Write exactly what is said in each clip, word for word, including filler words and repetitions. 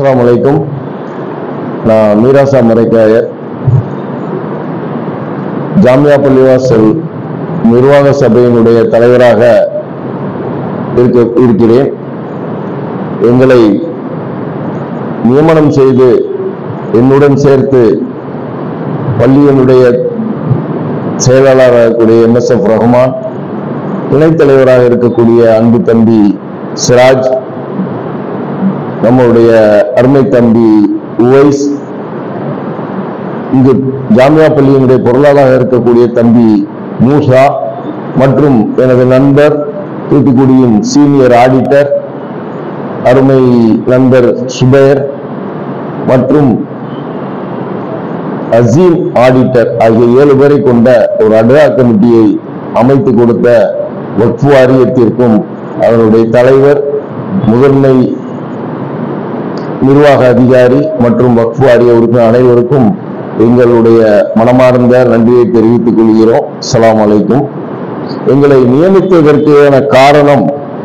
அஸ்ஸலாமு அலைக்கும். நான் மீராசா மரைக்காயர், ஜாமியா பள்ளிவாசல் நிர்வாக சபையினுடைய தலைவராக இருக்க இருக்கிறேன். எங்களை நியமனம் செய்து என்னுடன் சேர்த்து பள்ளியினுடைய செயலாளராக கூடிய எம் எஸ் எஃப் ரஹ்மான், துணைத் தலைவராக இருக்கக்கூடிய அன்பு தம்பி சிராஜ், நம்முடைய அருமை தம்பி உவைஸ், இங்கு ஜாமியா பள்ளியினுடைய பொருளாளராக இருக்கக்கூடிய தம்பி மூசா மற்றும் எனது நண்பர் தூத்துக்குடியின் சீனியர் ஆடிட்டர் அருமை நண்பர் சுபேர் மற்றும் அசீம் ஆடிட்டர் ஆகிய ஏழு பேரை கொண்ட ஒரு அட்ரா கமிட்டியை அமைத்து கொடுத்த வக்ஃப் வாரியத்திற்கும் அதனுடைய தலைவர், முதன்மை நிர்வாக அதிகாரி மற்றும் வக்ஃப் வாரிய உறுப்பினர் அனைவருக்கும் எங்களுடைய மனமார்ந்த நன்றியை தெரிவித்துக் கொள்கிறோம். அஸ்ஸலாமு அலைக்கும். எங்களை நியமித்ததற்கான காரணம்,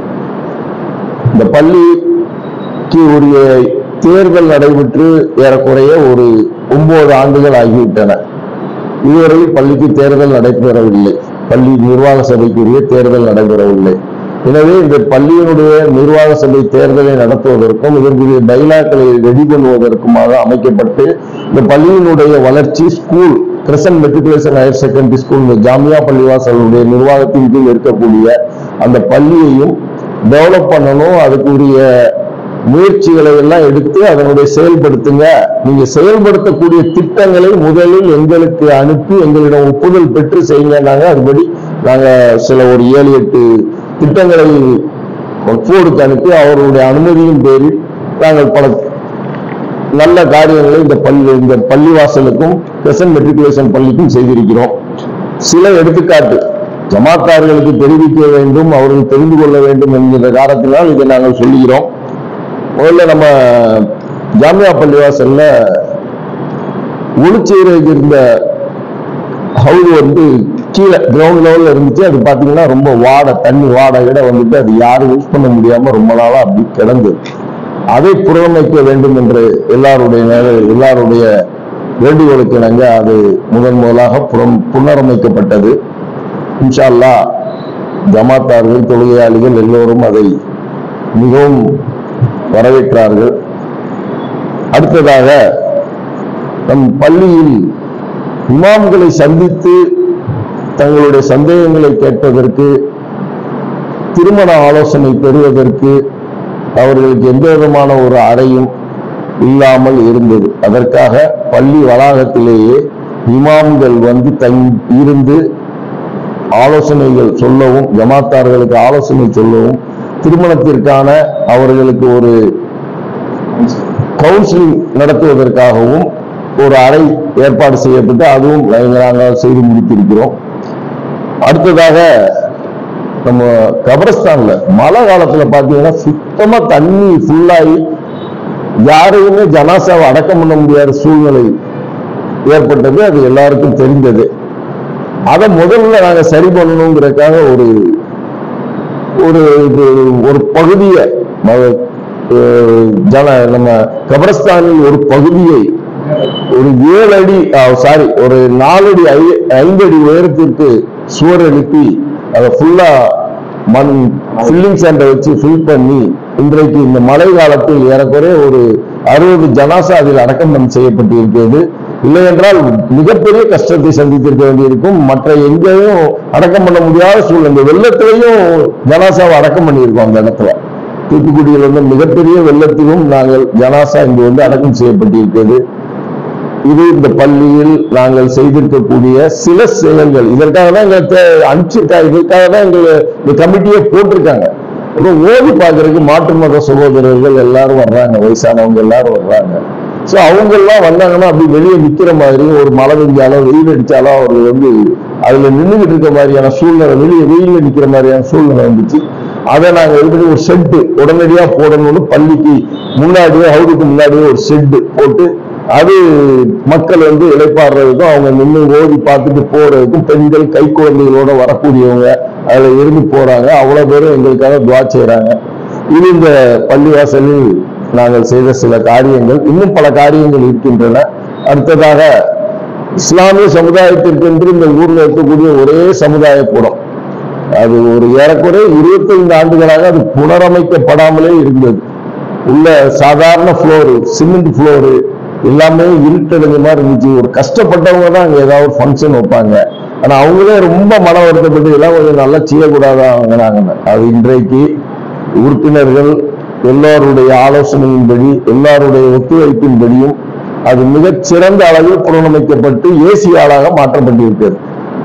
இந்த பள்ளிக்கு உரிய தேர்தல் நடைபெற்று ஏறக்குறைய ஒரு ஒன்பது ஆண்டுகள் ஆகிவிட்டன. இதுவரை பள்ளிக்கு தேர்தல் நடைபெறவில்லை, பள்ளி நிர்வாக சபைக்குரிய தேர்தல் நடைபெறவில்லை. எனவே இந்த பள்ளியினுடைய நிர்வாக சபை தேர்தலை நடத்துவதற்கும் இதற்குரிய பைலாக்களை ரெடி பண்ணுவதற்குமாக அமைக்கப்பட்டு இந்த பள்ளியினுடைய வளர்ச்சி, school Crescent matriculation higher secondary school, இந்த ஜாமியா பள்ளிவாசலுடைய நிர்வாகத்தின் கீழ் இருக்கக்கூடிய அந்த பள்ளியையும் டெவலப் பண்ணணும். அதுக்குரிய முயற்சிகளை எல்லாம் எடுத்து அதனுடைய செயல்படுத்துங்க. நீங்க செயல்படுத்தக்கூடிய திட்டங்களை முதலில் எங்களுக்கு அனுப்பி எங்களிடம் ஒப்புதல் பெற்று செய்யுங்க. அதுபடி நாங்க சில ஒரு ஏழு எட்டு திட்டங்களை வக்ஃபோர்டுக்கு அனுப்பி அவருடைய அனுமதியின் பேரில் நாங்கள் பல நல்ல காரியங்களை இந்த பள்ளி இந்த பள்ளிவாசலுக்கும் கிரசன்ட் மெட்ரிகுலேஷன் பள்ளிக்கும் செய்திருக்கிறோம். சில எடுத்துக்காட்டு ஜமாத்தார்களுக்கு தெரிவிக்க வேண்டும், அவர்கள் தெரிந்து கொள்ள வேண்டும் என்கிற காரணத்தினால் இதை நாங்கள் சொல்லுகிறோம். முதல்ல நம்ம ஜாமியா பள்ளிவாசல்ல ஒளிச்சேரிக்கு இருந்த ஹவுஸ் வந்து கீழே கிரவுண்ட் லெவல்ல இருந்துச்சு. அது பாத்தீங்கன்னா ரொம்ப வாடை, தண்ணி வாடை இட வந்துட்டு அது யாரும் யூஸ் பண்ண முடியாம ரொம்ப நாளா அப்படி கிடந்தது. அதை புறமைக்க வேண்டும் என்று எல்லாருடைய எல்லாருடைய வேண்டுகோளுக்கு இணங்க அது முதன் முதலாக புறம் புனரமைக்கப்பட்டது. இன்ஷா அல்லாஹ் ஜமாத்தார்கள், தொழுகையாளிகள் எல்லோரும் அதை மிகவும் வரவேற்றார்கள். அடுத்ததாக நம் பள்ளியில் இமாம்களை சந்தித்து தங்களுடைய சந்தேகங்களை கேட்பதற்கு, திருமண ஆலோசனை பெறுவதற்கு அவர்களுக்கு எந்த விதமான ஒரு அறையும் இல்லாமல் இருந்தது. அதற்காக பள்ளி வளாகத்திலேயே இமாம்கள் வந்து தங்கி இருந்து ஆலோசனைகள் சொல்லவும், ஜமாத்தார்களுக்கு ஆலோசனை சொல்லவும், திருமணத்திற்கான அவர்களுக்கு ஒரு கவுன்சிலிங் நடத்துவதற்காகவும் ஒரு அறை ஏற்பாடு செய்யப்பட்டு அதுவும் நாங்கள் செய்து முடித்திருக்கிறோம். அடுத்ததாக நம்ம கபரஸ்தான்ல மழை காலத்துல பாத்தீங்கன்னா சுத்தமா தண்ணி ஃபுல்லாகி யாரையுமே ஜனாசாவை அடக்கம் பண்ண முடியாத சூழ்நிலை ஏற்பட்டது. அது எல்லாருக்கும் தெரிந்தது. அதை முதல்ல நாங்க சரி பண்ணணுங்கிறதுக்காக ஒரு ஒரு ஒரு பகுதியை ஜன நம்ம கபரஸ்தானில் ஒரு பகுதியை ஒரு ஏழு அடி சாரி ஒரு நாலு அடி ஐந்து அடி உயரத்திற்கு சுவர் எழுப்பி அதை ஃபுல்லா மண் ஃபில்லிங் சேண்டை வச்சு ஃபில் பண்ணி இன்றைக்கு இந்த மழை காலத்தில் ஏறக்குறைய ஒரு அறுபது ஜனாசா அதில் அடக்கம் செய்யப்பட்டு இருக்கிறது. இல்லை என்றால் மிகப்பெரிய கஷ்டத்தை சந்தித்திருக்க வேண்டியிருக்கும். மற்ற எங்கேயும் அடக்கம் பண்ண முடியாத சூழ்நிலை. இந்த வெள்ளத்திலையும் ஜனாசாவை அடக்கம் பண்ணியிருக்கோம். அந்த இடத்துல தூத்துக்குடியில் வந்து மிகப்பெரிய வெள்ளத்திலும் நாங்கள் ஜனாசா இங்கு வந்து அடக்கம் செய்யப்பட்டிருக்கிறது. இது இந்த பள்ளியில் நாங்கள் செய்திருக்கக்கூடிய சில செயல்கள். இதற்காக தான் எங்க அனுப்பிச்சிருக்காங்க, இதற்காக தான் எங்க இந்த கமிட்டியை போட்டிருக்காங்க. அப்புறம் ஓடி பார்க்கறதுக்கு மாற்று மத சகோதரர்கள் எல்லாரும் வர்றாங்க, வயசானவங்க எல்லாரும் வர்றாங்க. ஸோ அவங்க எல்லாம் வந்தாங்கன்னா அப்படி வெளியே நிற்கிற மாதிரி, ஒரு மழை பெஞ்சாலோ வெயில் அடிச்சாலோ அவர்கள் வந்து அதுல நின்றுகிட்டு இருக்க மாதிரியான சூழ்நிலை, வெளியே வெயில நிற்கிற மாதிரியான சூழ்நிலை வந்துச்சு. அதை நாங்கள் எடுத்துட்டு ஒரு ஷெட்டு உடனடியா போடணும்னு பள்ளிக்கு முன்னாடியே ஹவுதுக்கு முன்னாடியே ஒரு ஷெட்டு போட்டு அது மக்கள் வந்து இளைப்பாடுறதுக்கும் அவங்க நின்று ஓடி பார்த்துட்டு போறதுக்கும், பெண்கள் கை குழந்தைகளோட வரக்கூடியவங்க அதுல இருந்து போறாங்க. அவ்வளவு பேரும் எங்களுக்காக துவா செய்யறாங்க. இது இந்த பள்ளிவாசலில் நாங்கள் செய்த சில காரியங்கள், இன்னும் பல காரியங்கள் இருக்கின்றன. அடுத்ததாக இஸ்லாமிய சமுதாயத்திற்கென்று இந்த ஊர்ல இருக்கக்கூடிய ஒரே சமுதாய கூடம், அது ஒரு ஏறக்குறை இருபத்தி ஐந்து ஆண்டுகளாக அது புனரமைக்கப்படாமலே இருந்தது. உள்ள சாதாரண ஃப்ளோரு, சிமெண்ட் ஃப்ளோரு, எல்லாமே இருட்டடைஞ்ச மாதிரி இருந்துச்சு. ஒரு கஷ்டப்பட்டவங்க தான் அங்க ஏதாவது ஒரு ஃபங்க்ஷன் வைப்பாங்க. ஆனா அவங்களே ரொம்ப மன வருத்தப்பட்டு எல்லாம் கொஞ்சம் நல்லா செய்யக்கூடாதா வாங்கினாங்க. அது இன்றைக்கு உறுப்பினர்கள் எல்லாருடைய ஆலோசனையின்படி, எல்லாருடைய ஒத்துழைப்பின்படியும் அது மிகச் சிறந்த அளவில் புனரமைக்கப்பட்டு ஏசி ஆளாக மாற்றப்பட்டிருக்கிறது.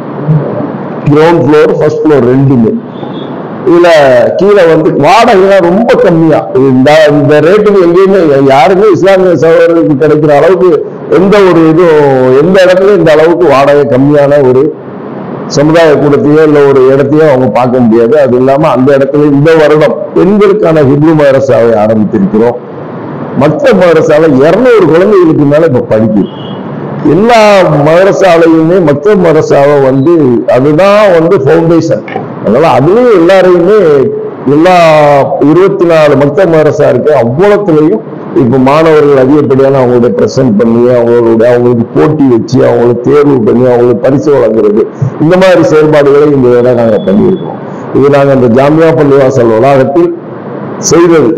கிரவுண்ட் ஃப்ளோர், ஃபர்ஸ்ட் ஃப்ளோர் ரெண்டுமே. இதுல கீழே வந்து வாடகை ரொம்ப கம்மியா, இந்த ரேட்டுக்கு எங்கேயுமே யாருமே இஸ்லாமிய சகோதரர்களுக்கு கிடைக்கிற அளவுக்கு எந்த ஒரு இதுவும் எந்த இடத்துல இந்த அளவுக்கு வாடகை கம்மியான ஒரு சமுதாய கூடத்தையோ இல்ல ஒரு இடத்தையோ அவங்க பார்க்க முடியாது. அது இல்லாம அந்த இடத்துல இந்த வருடம் பெண்களுக்கான ஹிப்ரு மதரசாவை ஆரம்பித்திருக்கிறோம். மற்ற மதரசாவை இருநூறு குழந்தைகளுக்கு மேல இப்ப படிக்குது. எல்லா மதரசாலையுமே மற்ற மதரசாவை வந்து அதுதான் வந்து ஃபவுண்டேஷன். அதனால அதுலயும் எல்லாரையுமே எல்லா இருபத்தி நாலு மற்ற மதரசா இருக்கு. அவ்வளவுலையும் இப்ப மாணவர்கள் அதிகப்படியான அவங்களுடைய பிரசன்ட் பண்ணி அவங்களுடைய அவங்களுக்கு போட்டி வச்சு அவங்களுக்கு தேர்வு பண்ணி அவங்களுக்கு பரிசு வழங்குறது, இந்த மாதிரி செயல்பாடுகளை இந்த இடம் நாங்க பண்ணியிருக்கோம். இது நாங்க இந்த ஜாமியா பள்ளிவாசல் வளாகத்தில் செய்தது.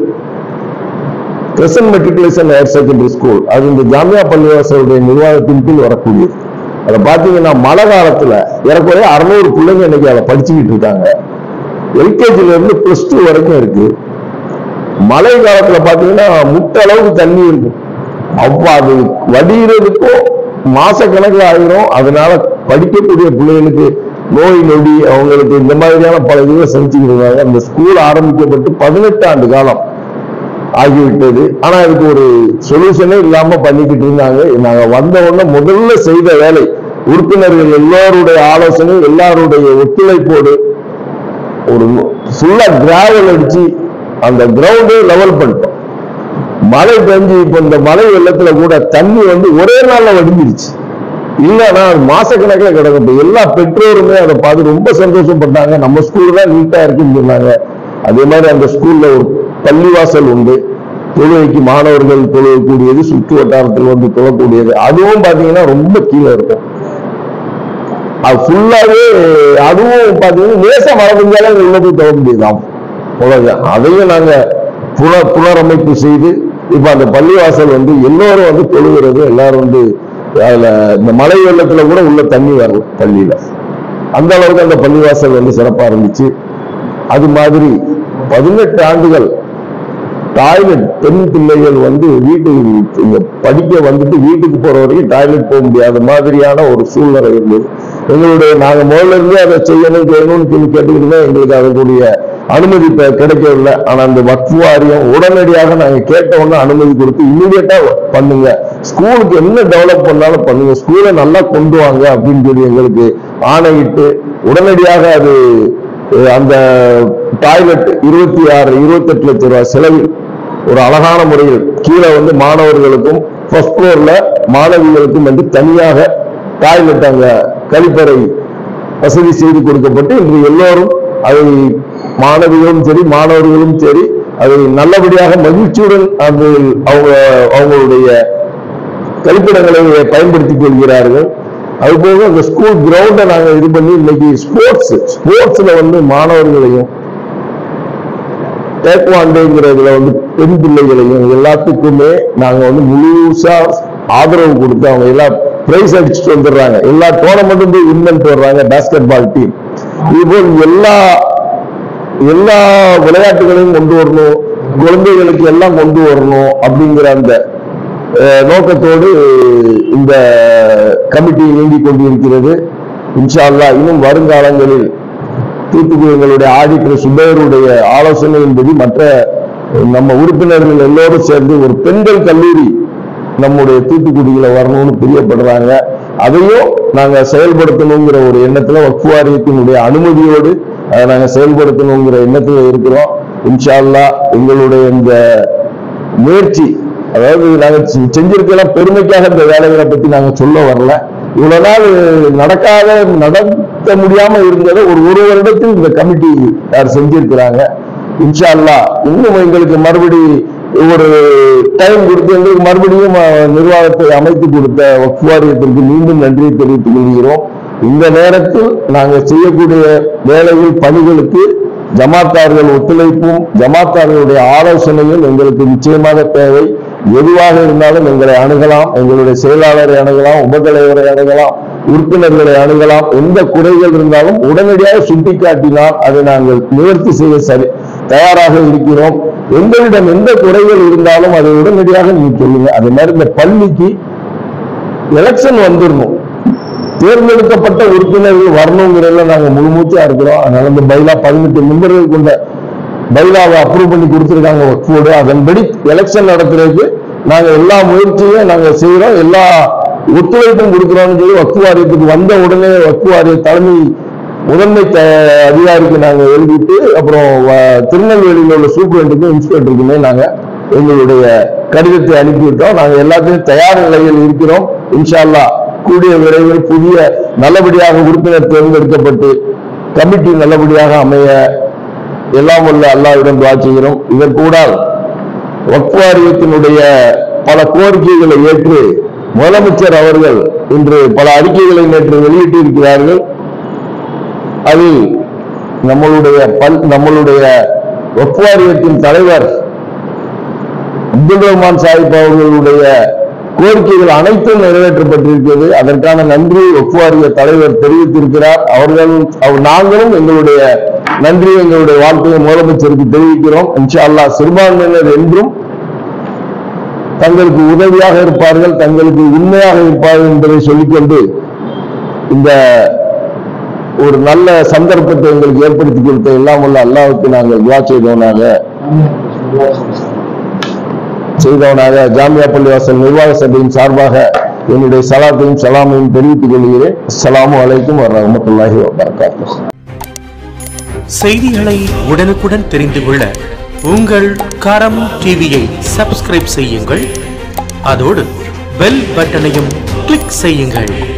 Crescent matriculation higher secondary school, அது இந்த ஜாமியா பள்ளிவாசலுடைய நிர்வாகத்தின் கீழ் வரக்கூடியது. அதை பார்த்தீங்கன்னா மழை காலத்துல ஏறக்குறைய அறுநூறு பிள்ளைங்க இன்னைக்கு அதை படிச்சுக்கிட்டு இருக்காங்க. எல்கேஜில இருந்து பிளஸ் டூ வரைக்கும் இருக்கு. மழை காலத்துல பாத்தீங்கன்னா முட்டை அளவுக்கு தண்ணி இருக்கு. அப்ப அது வடிகிறதுக்கும் மாச கணக்கில் ஆகிரும். அதனால படிக்கக்கூடிய பிள்ளைகளுக்கு நோய் நொடி அவங்களுக்கு இந்த மாதிரியான பல இதுகளை செஞ்சுக்கிறாங்க. அந்த ஸ்கூல் ஆரம்பிக்கப்பட்டு பதினெட்டு ஆண்டு காலம் ஆகிவிட்டது. ஆனா இதுக்கு ஒரு சொல்யூஷனே இல்லாம பண்ணிக்கிட்டு இருந்தாங்க. நாங்க வந்த உடனே முதல்ல செய்த வேலை, உறுப்பினர்கள் எல்லாருடைய ஆலோசனை எல்லாருடைய ஒத்துழைப்போடு ஒரு ஃபுல்லா கிராவல் அடிச்சு அந்த கிரவுண்டே லெவல் பண்ணிட்டோம். மழை பெஞ்சு இப்ப இந்த மழை வெள்ளத்துல கூட தண்ணி வந்து ஒரே நாள்ல வடிஞ்சிருச்சு. இல்லைன்னா மாசக்கணக்கில் கிடக்கும். எல்லா பெற்றோருமே அதை பார்த்து ரொம்ப சந்தோஷப்பட்டாங்க. நம்ம ஸ்கூல் தான் நீட்டா இருக்குன்னு சொன்னாங்க. அதே மாதிரி அந்த ஸ்கூல்ல ஒரு பள்ளிவாசல் உண்டு, தொழுகைக்கு மாணவர்கள் தொழக்கூடியது, சுற்று வட்டாரத்தில் வந்து தொழக்கூடியது. அதுவும் பாத்தீங்கன்னா ரொம்ப கீழே இருக்கும். அது ஃபுல்லாவே அதுவும் பாத்தீங்கன்னா லேசா மழை பெஞ்சாலே உள்ள போய் தொழ முடியுதாம். அதையும் நாங்க புன புனரமைப்பு செய்து இப்ப அந்த பள்ளிவாசல் வந்து எல்லோரும் வந்து தொழுகிறது. எல்லாரும் வந்து அதுல இந்த மழை வெள்ளத்துல கூட உள்ள தண்ணி வரல பள்ளியில. அந்த அளவுக்கு அந்த பள்ளிவாசல் வந்து சிறப்பா இருந்துச்சு. அது மாதிரி பதினெட்டு ஆண்டுகள் டாய்லெட், பெண் பிள்ளைகள் வந்து வீட்டுக்கு இங்க படிக்க வந்துட்டு வீட்டுக்கு போற வரைக்கும் டாய்லெட் போக முடியாத மாதிரியான ஒரு சூழ்நிலை இருந்தது. எங்களுடைய நாங்க முதல்ல இருந்தே அதை செய்யணும் செய்யணும்னு சொல்லி கேட்டுக்கிட்டு எங்களுக்கு அதற்குரிய அனுமதி கிடைக்கவில்லை. ஆனா அந்த வக்ஃப் வாரியம் உடனடியாக நாங்க கேட்ட உடனே அனுமதி கொடுத்து இமீடியட்டா பண்ணுங்க, ஸ்கூலுக்கு என்ன டெவலப் பண்ணாலும் பண்ணுங்க, ஸ்கூலை நல்லா கொண்டு வாங்க அப்படின்னு சொல்லி எங்களுக்கு ஆணையிட்டு உடனடியாக அது அந்த டாய்லெட் இருபத்தி ஆறு இருபத்தி எட்டு லட்சம் ரூபாய் செலவில் ஒரு அழகான முறையில் கீழே வந்து மாணவர்களுக்கும் ஃபர்ஸ்ட் ஃப்ளோர்ல மாணவிகளுக்கும் வந்து தனியாக டாய்லெட் அங்க கழிப்பறை வசதி செய்து கொடுக்கப்பட்டு இன்று எல்லோரும் அதை மாணவிகளும் சரி மாணவர்களும் சரி அதை நல்லபடியாக மகிழ்ச்சியுடன் அது அவங்க அவங்களுடைய கழிப்பிடங்களை பயன்படுத்திக் கொள்கிறார்கள். அதுபோக அந்த ஸ்கூல் கிரவுண்டை நாங்க இது பண்ணி இன்னைக்கு ஸ்போர்ட்ஸ் ஸ்போர்ட்ஸ்ல வந்து மாணவர்களையும் டேக்வாண்டோங்கிறதுல வந்து பெண் பிள்ளைகளையும் எல்லாத்துக்குமே நாங்க வந்து முழுசா ஆதரவு கொடுத்து அவங்க எல்லாம் பிரைஸ் அடிச்சுட்டு வந்துடுறாங்க. எல்லா டோர்னமெண்ட்டும் போய் வின் பண்ணிட்டு வர்றாங்க பேஸ்கெட் பால் டீம். இதுபோல் எல்லா எல்லா விளையாட்டுகளையும் கொண்டு வரணும், குழந்தைகளுக்கு எல்லாம் கொண்டு வரணும் அப்படிங்கிற அந்த நோக்கத்தோடு இந்த கமிட்டி இயங்கிக் கொண்டிருக்கிறது. இன்ஷா அல்லாஹ் இன்னும் வருங்காலங்களில் தூத்துக்குடி எங்களுடைய ஆடிட்டர் சுபேருடைய ஆலோசனையின்படி மற்ற நம்ம உறுப்பினர்கள் எல்லோரும் சேர்ந்து ஒரு பெண்கள் கல்லூரி நம்முடைய தூத்துக்குடியில வரணும்னு பிரியப்படுறாங்க. அதையும் நாங்க செயல்படுத்தணுங்கிற ஒரு எண்ணத்துல வக்ஃப் வாரியத்தினுடைய அனுமதியோடு அதை நாங்க செயல்படுத்தணுங்கிற எண்ணத்துல இருக்கிறோம். இன்ஷா அல்லாஹ் எங்களுடைய இந்த முயற்சி, அதாவது நாங்க செஞ்சிருக்கலாம் பெருமைக்காக இந்த வேலைகளை பத்தி நாங்க சொல்ல வரல. இவ்வளவு நாள் நடக்காத நடத்த முடியாம இருந்ததை ஒரு ஒரு வருடத்தில் இந்த கமிட்டி யார் செஞ்சிருக்கிறாங்க. இன்ஷா அல்லாஹ் இன்னும் எங்களுக்கு மறுபடி ஒரு டைம் கொடுத்து எங்களுக்கு மறுபடியும் நிர்வாகத்தை அமைத்து கொடுத்த வக்ஃப் வாரியத்திற்கு மீண்டும் நன்றியை தெரிவித்துக் கொள்கிறோம். இந்த நேரத்தில் நாங்கள் செய்யக்கூடிய வேலைகள் பணிகளுக்கு ஜமாத்தார்கள் ஒத்துழைப்பும் ஜமாத்தார்களுடைய ஆலோசனையும் எங்களுக்கு நிச்சயமாக தேவை. எதுவாக இருந்தாலும் எங்களை அணுகலாம், எங்களுடைய செயலாளரை அணுகலாம், உபதலைவரை அணுகலாம், உறுப்பினர்களை அணுகலாம். எந்த குறைகள் இருந்தாலும் உடனடியாக சுட்டிக்காட்டினால் அதை நாங்கள் நிவர்த்தி செய்ய சரி தயாராக இருக்கிறோம். எங்களிடம் எந்த குறைகள் இருந்தாலும் அதை உடனடியாக நீங்க சொல்லுங்க. அதே மாதிரி இந்த பள்ளிக்கு எலெக்ஷன் வந்துடணும், தேர்ந்தெடுக்கப்பட்ட உறுப்பினர்கள் வரணுங்கிறதுல நாங்க முழுமூச்சா இருக்கிறோம். அதனால இந்த பைலா பதினெட்டு மெம்பர்கள் கொண்ட பைலாவை அப்ரூவ் பண்ணி கொடுத்திருக்காங்க வக்ஃபோடு. அதன்படி எலெக்ஷன் நடத்துறதுக்கு நாங்க எல்லா முயற்சியும் நாங்க செய்யறோம், எல்லா ஒத்துழைப்பும் கொடுக்கிறோம்னு சொல்லி வக்ஃப் வாரியத்துக்கு வந்த உடனே வக்ஃப் வாரிய தலைமை முதன்மை அதிகாரிக்கு நாங்க எழுதிட்டு அப்புறம் திருநெல்வேலியில் உள்ள சூப்பரண்டுக்கும் இன்ஸ்பெக்டருக்குமே நாங்க எங்களுடைய கடிதத்தை அனுப்பிவிட்டோம். நாங்க எல்லாத்தையும் தயார் நிலையில் இருக்கிறோம். இன்ஷா அல்லாஹ் கூடிய விரைவில் புதிய நல்லபடியாக உறுப்பினர் தேர்ந்தெடுக்கப்பட்டு கமிட்டி நல்லபடியாக அமைய எல்லாம் உள்ள அல்லாஹ்விடம் துஆ செய்கிறோம். இதற்கூடால் வக்ஃப் வாரியத்தினுடைய பல கோரிக்கைகளை ஏற்று முதலமைச்சர் அவர்கள் இன்று பல அறிக்கைகளை நேற்று வெளியிட்டு இருக்கிறார்கள். அதில் நம்மளுடைய பல் நம்மளுடைய வக்ஃப் வாரியத்தின் தலைவர் அப்துல் ரஹ்மான் சாஹிப் அவர்களுடைய கோரிக்கைகள் அனைத்தும் நிறைவேற்றப்பட்டிருக்கிறது. அதற்கான நன்றி வக்ஃப் வாரிய தலைவர் தெரிவித்திருக்கிறார். அவர்கள் நாங்களும் எங்களுடைய நன்றி எங்களுடைய வாழ்க்கையை முதலமைச்சருக்கு தெரிவிக்கிறோம். இன்ஷா அல்லாஹ் சிறுபான்மையினர் என்றும் தங்களுக்கு உதவியாக இருப்பார்கள், தங்களுக்கு உண்மையாக இருப்பார்கள் என்பதை சொல்லிக்கொண்டு இந்த ஒரு நல்ல சந்தர்ப்பத்தை எங்களுக்கு ஏற்படுத்தி கொடுத்த எல்லாம் உள்ள அல்லாஹ்வுக்கு நாங்கள் துஆ செய்தவனாக செய்தவனாக ஜாமியா பள்ளிவாசல் நிர்வாக சபையின் சார்பாக என்னுடைய சலாத்தையும் சலாமையும் தெரிவித்துக் கொள்கிறேன். அஸ்ஸலாமு அலைக்கும் வரஹ்மத்துல்லாஹி வபரகாத்துஹு. செய்திகளை உடனுக்குடன் தெரிந்து கொள்ள உங்கள் கரம் டிவியை சப்ஸ்கிரைப் செய்யுங்கள். அதோடு பெல் பட்டனையும் கிளிக் செய்யுங்கள்.